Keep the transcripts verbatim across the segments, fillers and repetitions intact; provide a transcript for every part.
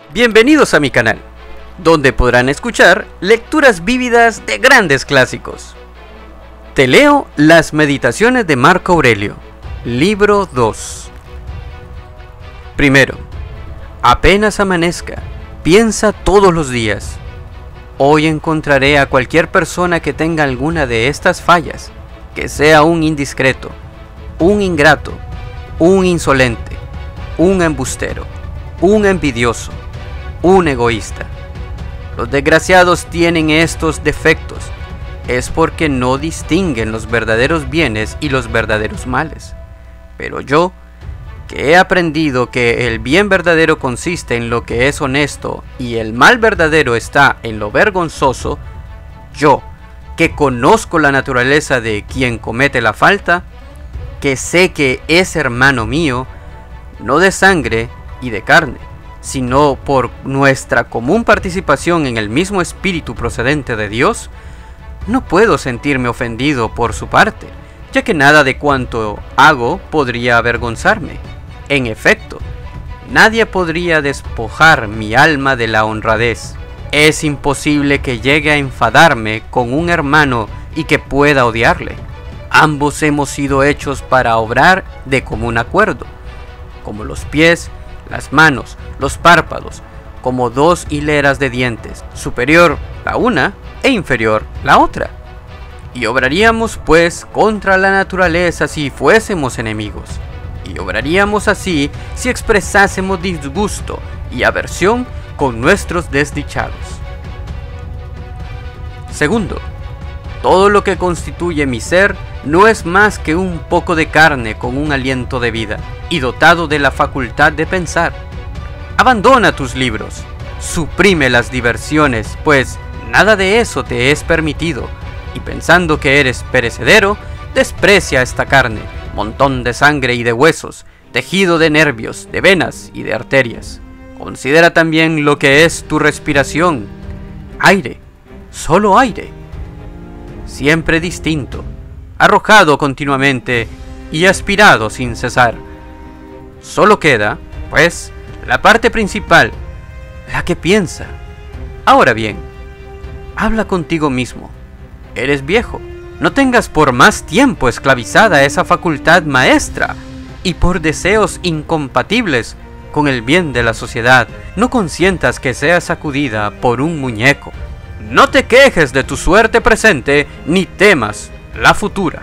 Bienvenidos a mi canal, donde podrán escuchar lecturas vívidas de grandes clásicos. Te leo las meditaciones de Marco Aurelio, libro dos. Primero, apenas amanezca, piensa todos los días. Hoy encontraré a cualquier persona que tenga alguna de estas fallas, que sea un indiscreto, un ingrato, un insolente, un embustero, un envidioso, un egoísta. Los desgraciados tienen estos defectos, es porque no distinguen los verdaderos bienes y los verdaderos males. Pero yo, que he aprendido que el bien verdadero consiste en lo que es honesto y el mal verdadero está en lo vergonzoso, yo, que conozco la naturaleza de quien comete la falta, que sé que es hermano mío, no de sangre y de carne, sino por nuestra común participación en el mismo espíritu procedente de Dios, no puedo sentirme ofendido por su parte, ya que nada de cuanto hago podría avergonzarme. En efecto, nadie podría despojar mi alma de la honradez. Es imposible que llegue a enfadarme con un hermano y que pueda odiarle. Ambos hemos sido hechos para obrar de común acuerdo, como los pies, las manos, los párpados, como dos hileras de dientes, superior la una e inferior la otra. Y obraríamos pues contra la naturaleza si fuésemos enemigos, y obraríamos así si expresásemos disgusto y aversión con nuestros desdichados. Segundo, todo lo que constituye mi ser no es más que un poco de carne con un aliento de vida y dotado de la facultad de pensar. Abandona tus libros, suprime las diversiones, pues nada de eso te es permitido, y pensando que eres perecedero, desprecia esta carne, montón de sangre y de huesos, tejido de nervios, de venas y de arterias. Considera también lo que es tu respiración, aire, solo aire, siempre distinto, arrojado continuamente y aspirado sin cesar. Solo queda, pues, la parte principal, la que piensa. Ahora bien, habla contigo mismo. Eres viejo, no tengas por más tiempo esclavizada esa facultad maestra, y por deseos incompatibles con el bien de la sociedad, no consientas que sea sacudida por un muñeco. No te quejes de tu suerte presente, ni temas la futura.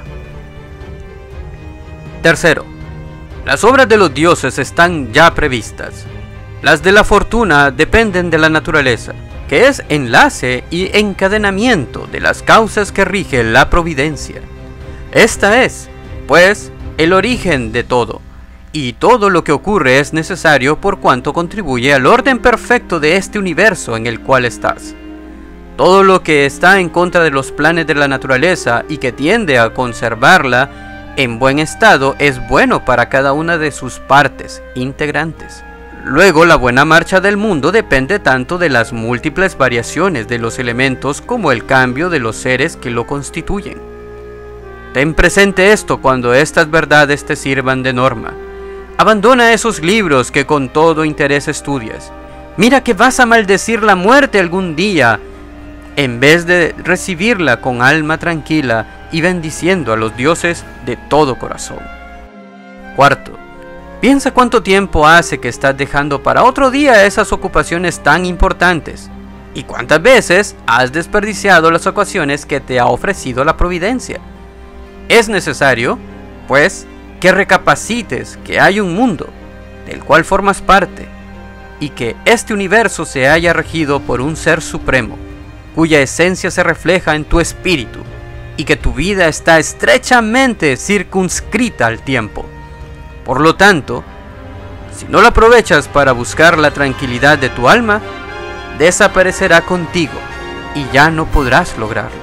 Tercero, las obras de los dioses están ya previstas. Las de la fortuna dependen de la naturaleza, que es enlace y encadenamiento de las causas que rige la providencia. Esta es, pues, el origen de todo, y todo lo que ocurre es necesario por cuanto contribuye al orden perfecto de este universo en el cual estás. Todo lo que está en contra de los planes de la naturaleza y que tiende a conservarla en buen estado es bueno para cada una de sus partes integrantes. Luego, la buena marcha del mundo depende tanto de las múltiples variaciones de los elementos como el cambio de los seres que lo constituyen. Ten presente esto cuando estas verdades te sirvan de norma. Abandona esos libros que con todo interés estudias. Mira que vas a maldecir la muerte algún día, en vez de recibirla con alma tranquila y bendiciendo a los dioses de todo corazón. Cuarto, piensa cuánto tiempo hace que estás dejando para otro día esas ocupaciones tan importantes, y cuántas veces has desperdiciado las ocasiones que te ha ofrecido la providencia. Es necesario, pues, que recapacites que hay un mundo, del cual formas parte, y que este universo se haya regido por un ser supremo, cuya esencia se refleja en tu espíritu, y que tu vida está estrechamente circunscrita al tiempo. Por lo tanto, si no la aprovechas para buscar la tranquilidad de tu alma, desaparecerá contigo y ya no podrás lograrlo.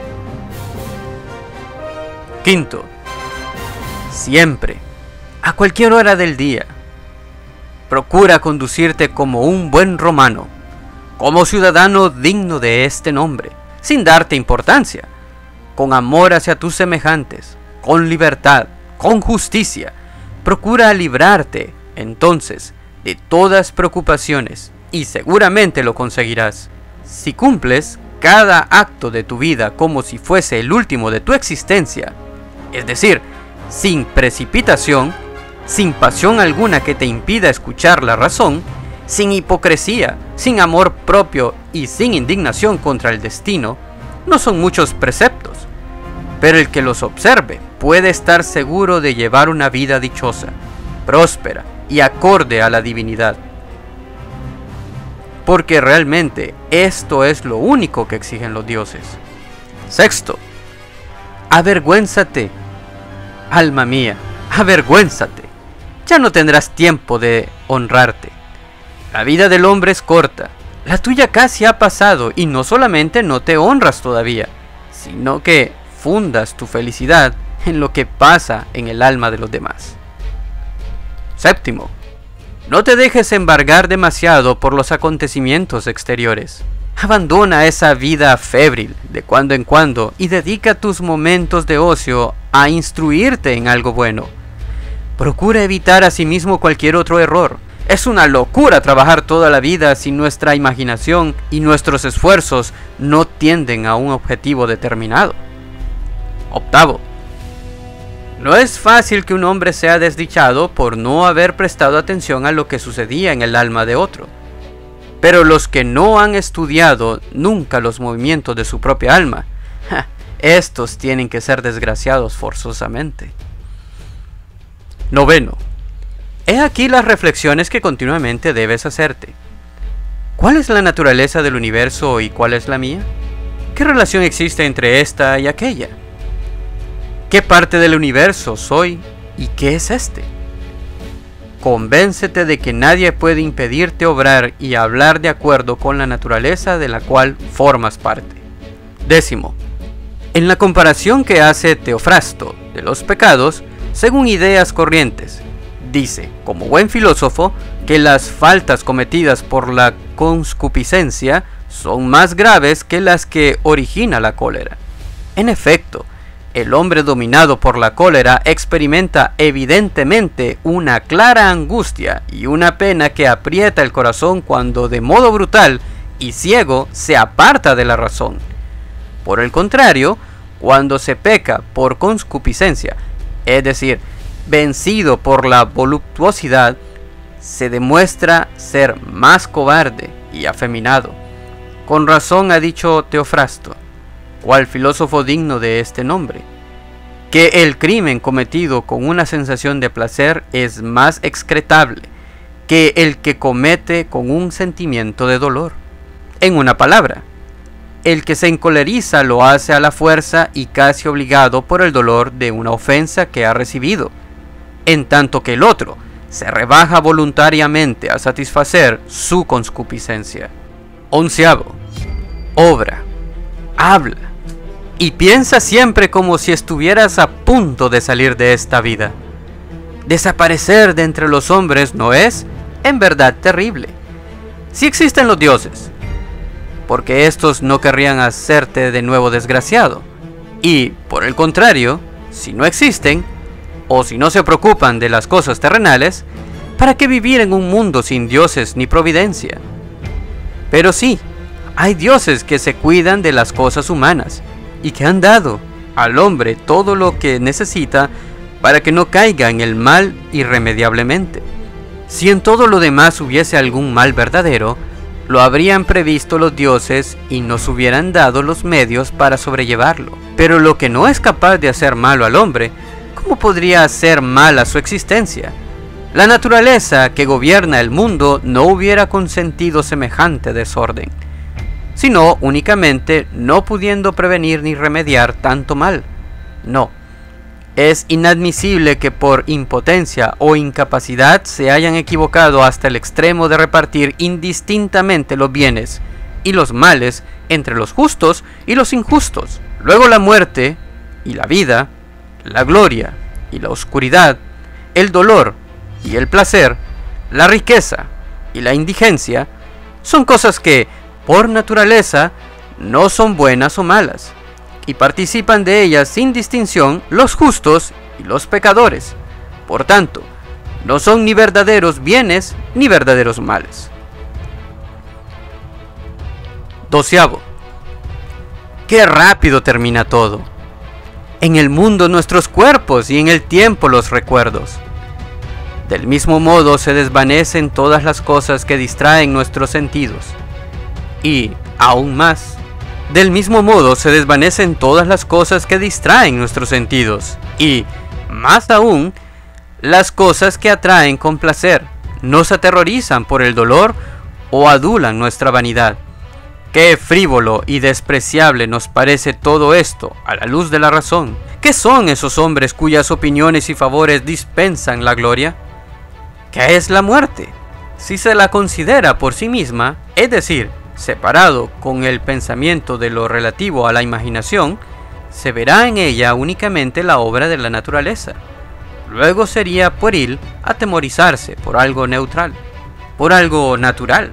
Quinto, siempre, a cualquier hora del día, procura conducirte como un buen romano, como ciudadano digno de este nombre, sin darte importancia, con amor hacia tus semejantes, con libertad, con justicia. Procura librarte, entonces, de todas preocupaciones y seguramente lo conseguirás. Si cumples cada acto de tu vida como si fuese el último de tu existencia, es decir, sin precipitación, sin pasión alguna que te impida escuchar la razón, sin hipocresía, sin amor propio y sin indignación contra el destino, no son muchos preceptos, pero el que los observe puede estar seguro de llevar una vida dichosa, próspera y acorde a la divinidad. Porque realmente esto es lo único que exigen los dioses. Sexto, avergüénzate, alma mía, avergüénzate. Ya no tendrás tiempo de honrarte. La vida del hombre es corta, la tuya casi ha pasado y no solamente no te honras todavía, sino que fundas tu felicidad en lo que pasa en el alma de los demás. Séptimo, no te dejes embargar demasiado por los acontecimientos exteriores. Abandona esa vida febril de cuando en cuando y dedica tus momentos de ocio a instruirte en algo bueno. Procura evitar asimismo cualquier otro error. Es una locura trabajar toda la vida si nuestra imaginación y nuestros esfuerzos no tienden a un objetivo determinado. Octavo, no es fácil que un hombre sea desdichado por no haber prestado atención a lo que sucedía en el alma de otro. Pero los que no han estudiado nunca los movimientos de su propia alma, ja, estos tienen que ser desgraciados forzosamente. Noveno, he aquí las reflexiones que continuamente debes hacerte. ¿Cuál es la naturaleza del universo y cuál es la mía? ¿Qué relación existe entre esta y aquella? ¿Qué parte del universo soy y qué es este? Convéncete de que nadie puede impedirte obrar y hablar de acuerdo con la naturaleza de la cual formas parte. Décimo, en la comparación que hace Teofrasto de los pecados, según ideas corrientes, dice, como buen filósofo, que las faltas cometidas por la concupiscencia son más graves que las que origina la cólera. En efecto, el hombre dominado por la cólera experimenta evidentemente una clara angustia y una pena que aprieta el corazón cuando de modo brutal y ciego se aparta de la razón. Por el contrario, cuando se peca por concupiscencia, es decir, vencido por la voluptuosidad, se demuestra ser más cobarde y afeminado. Con razón ha dicho Teofrasto, cual filósofo digno de este nombre, que el crimen cometido con una sensación de placer es más excretable que el que comete con un sentimiento de dolor. En una palabra, el que se encoleriza lo hace a la fuerza y casi obligado por el dolor de una ofensa que ha recibido, en tanto que el otro se rebaja voluntariamente a satisfacer su concupiscencia. Onceavo, obra, habla y piensa siempre como si estuvieras a punto de salir de esta vida. Desaparecer de entre los hombres no es, en verdad, terrible. Si existen los dioses, porque estos no querrían hacerte de nuevo desgraciado. Y, por el contrario, si no existen, o si no se preocupan de las cosas terrenales, ¿para qué vivir en un mundo sin dioses ni providencia? Pero sí, hay dioses que se cuidan de las cosas humanas, y que han dado al hombre todo lo que necesita para que no caiga en el mal irremediablemente. Si en todo lo demás hubiese algún mal verdadero, lo habrían previsto los dioses y nos hubieran dado los medios para sobrellevarlo. Pero lo que no es capaz de hacer malo al hombre, ¿cómo podría hacer mal a su existencia? La naturaleza que gobierna el mundo no hubiera consentido semejante desorden, sino únicamente no pudiendo prevenir ni remediar tanto mal. No, es inadmisible que por impotencia o incapacidad se hayan equivocado hasta el extremo de repartir indistintamente los bienes y los males entre los justos y los injustos. Luego la muerte y la vida, la gloria y la oscuridad, el dolor y el placer, la riqueza y la indigencia, son cosas que, por naturaleza, no son buenas o malas, y participan de ellas sin distinción los justos y los pecadores. Por tanto, no son ni verdaderos bienes ni verdaderos males. Doceavo. Qué rápido termina todo. En el mundo nuestros cuerpos y en el tiempo los recuerdos. Del mismo modo se desvanecen todas las cosas que distraen nuestros sentidos. Y, aún más, del mismo modo se desvanecen todas las cosas que distraen nuestros sentidos. Y, más aún, las cosas que atraen con placer, nos aterrorizan por el dolor o adulan nuestra vanidad. Qué frívolo y despreciable nos parece todo esto a la luz de la razón. ¿Qué son esos hombres cuyas opiniones y favores dispensan la gloria? ¿Qué es la muerte? Si se la considera por sí misma, es decir, separado con el pensamiento de lo relativo a la imaginación, se verá en ella únicamente la obra de la naturaleza. Luego sería pueril atemorizarse por algo neutral, por algo natural.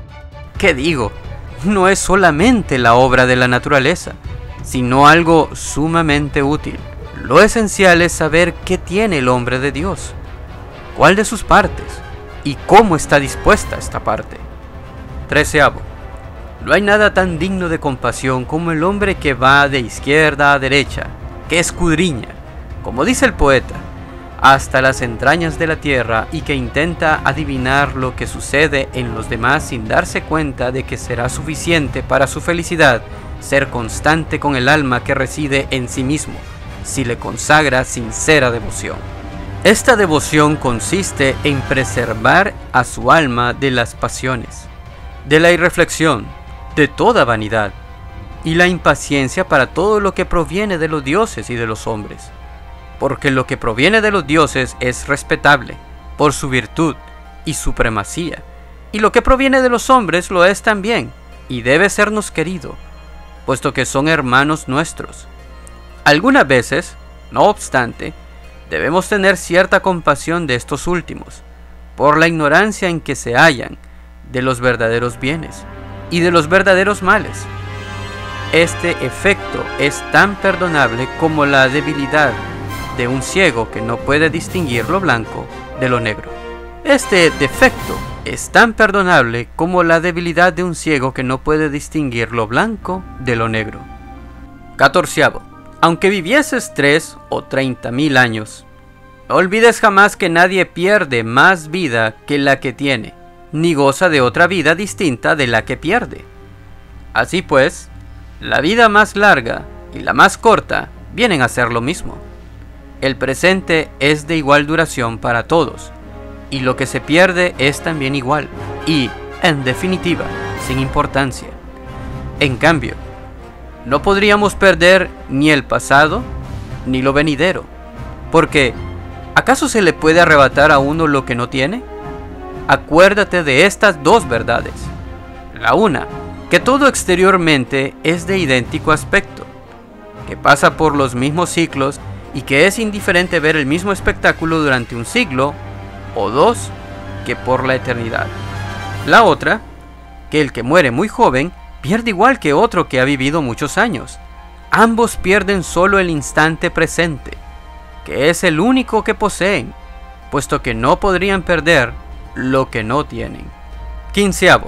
¿Qué digo? No es solamente la obra de la naturaleza, sino algo sumamente útil. Lo esencial es saber qué tiene el hombre de Dios, cuál de sus partes y cómo está dispuesta esta parte. Treceavo. No hay nada tan digno de compasión como el hombre que va de izquierda a derecha, que escudriña, como dice el poeta, hasta las entrañas de la tierra y que intenta adivinar lo que sucede en los demás sin darse cuenta de que será suficiente para su felicidad ser constante con el alma que reside en sí mismo, si le consagra sincera devoción. Esta devoción consiste en preservar a su alma de las pasiones, de la irreflexión, de toda vanidad, y la impaciencia para todo lo que proviene de los dioses y de los hombres. Porque lo que proviene de los dioses es respetable, por su virtud y supremacía, y lo que proviene de los hombres lo es también, y debe sernos querido, puesto que son hermanos nuestros. Algunas veces, no obstante, debemos tener cierta compasión de estos últimos, por la ignorancia en que se hallan de los verdaderos bienes y de los verdaderos males. Este efecto es tan perdonable como la debilidad de un ciego que no puede distinguir lo blanco de lo negro. Este defecto es tan perdonable como la debilidad de un ciego que no puede distinguir lo blanco de lo negro. Catorceavo. Aunque vivieses tres o treinta mil años, no olvides jamás que nadie pierde más vida que la que tiene, ni goza de otra vida distinta de la que pierde. Así pues, la vida más larga y la más corta vienen a ser lo mismo. El presente es de igual duración para todos, y lo que se pierde es también igual, y, en definitiva, sin importancia. En cambio, no podríamos perder ni el pasado ni lo venidero, porque ¿acaso se le puede arrebatar a uno lo que no tiene? Acuérdate de estas dos verdades. La una, que todo exteriormente es de idéntico aspecto, que pasa por los mismos ciclos y que es indiferente ver el mismo espectáculo durante un siglo o dos que por la eternidad. La otra, que el que muere muy joven pierde igual que otro que ha vivido muchos años. Ambos pierden solo el instante presente, que es el único que poseen, puesto que no podrían perder lo que no tienen. Quinceavo.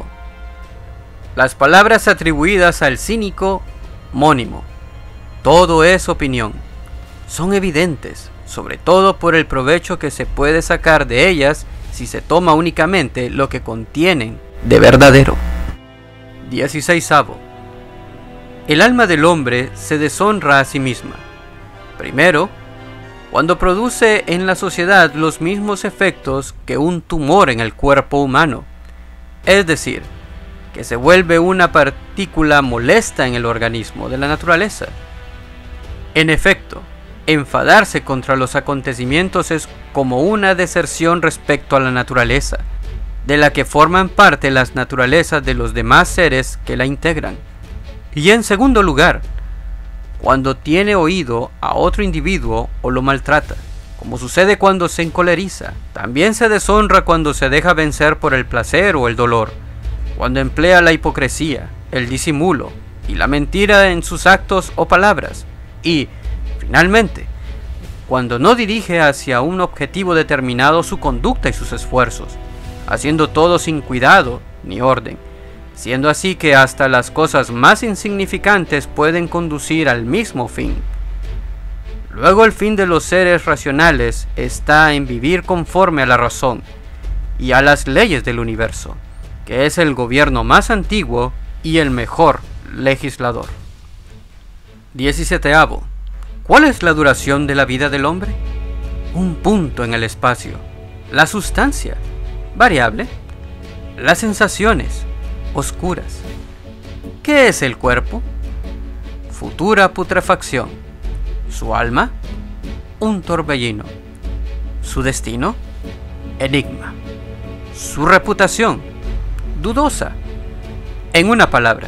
Las palabras atribuidas al cínico Mónimo. Todo es opinión. Son evidentes, sobre todo por el provecho que se puede sacar de ellas si se toma únicamente lo que contienen de verdadero. Dieciseisavo. El alma del hombre se deshonra a sí misma. Primero, cuando produce en la sociedad los mismos efectos que un tumor en el cuerpo humano, es decir, que se vuelve una partícula molesta en el organismo de la naturaleza. En efecto, enfadarse contra los acontecimientos es como una deserción respecto a la naturaleza, de la que forman parte las naturalezas de los demás seres que la integran. Y en segundo lugar, cuando tiene oído a otro individuo o lo maltrata, como sucede cuando se encoleriza. También se deshonra cuando se deja vencer por el placer o el dolor, cuando emplea la hipocresía, el disimulo y la mentira en sus actos o palabras, y, finalmente, cuando no dirige hacia un objetivo determinado su conducta y sus esfuerzos, haciendo todo sin cuidado ni orden, siendo así que hasta las cosas más insignificantes pueden conducir al mismo fin. Luego el fin de los seres racionales está en vivir conforme a la razón y a las leyes del universo, que es el gobierno más antiguo y el mejor legislador. diecisiete. ¿Cuál es la duración de la vida del hombre? Un punto en el espacio. La sustancia, variable. Las sensaciones, oscuras. ¿Qué es el cuerpo? Futura putrefacción. Su alma, un torbellino. Su destino, enigma. Su reputación, dudosa. En una palabra,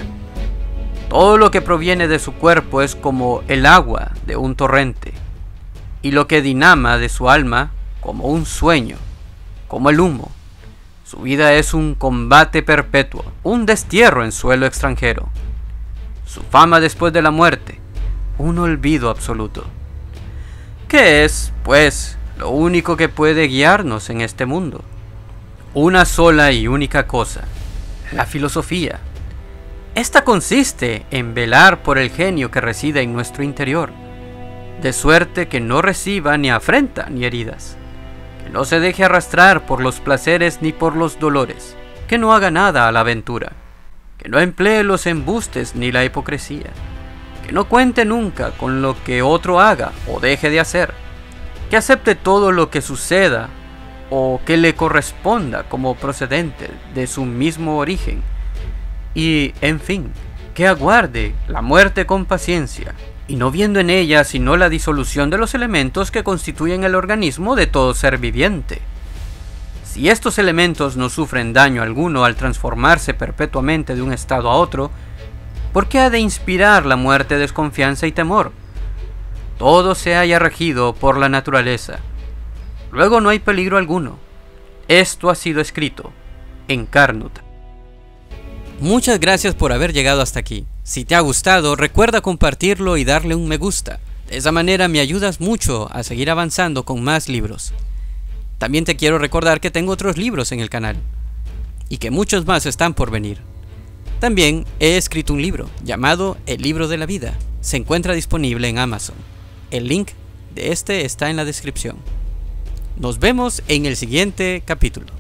todo lo que proviene de su cuerpo es como el agua de un torrente, y lo que dinama de su alma como un sueño, como el humo. Su vida es un combate perpetuo, un destierro en suelo extranjero. Su fama después de la muerte, un olvido absoluto. ¿Qué es, pues, lo único que puede guiarnos en este mundo? Una sola y única cosa, la filosofía. Esta consiste en velar por el genio que reside en nuestro interior, de suerte que no reciba ni afrenta ni heridas, que no se deje arrastrar por los placeres ni por los dolores, que no haga nada a la aventura, que no emplee los embustes ni la hipocresía, que no cuente nunca con lo que otro haga o deje de hacer, que acepte todo lo que suceda o que le corresponda como procedente de su mismo origen, y, en fin, que aguarde la muerte con paciencia, y no viendo en ella sino la disolución de los elementos que constituyen el organismo de todo ser viviente. Si estos elementos no sufren daño alguno al transformarse perpetuamente de un estado a otro, ¿por qué ha de inspirar la muerte desconfianza y temor? Todo se halla regido por la naturaleza. Luego no hay peligro alguno. Esto ha sido escrito en Carnot. Muchas gracias por haber llegado hasta aquí. Si te ha gustado, recuerda compartirlo y darle un me gusta. De esa manera me ayudas mucho a seguir avanzando con más libros. También te quiero recordar que tengo otros libros en el canal y que muchos más están por venir. También he escrito un libro llamado El Libro de la Vida. Se encuentra disponible en Amazon. El link de este está en la descripción. Nos vemos en el siguiente capítulo.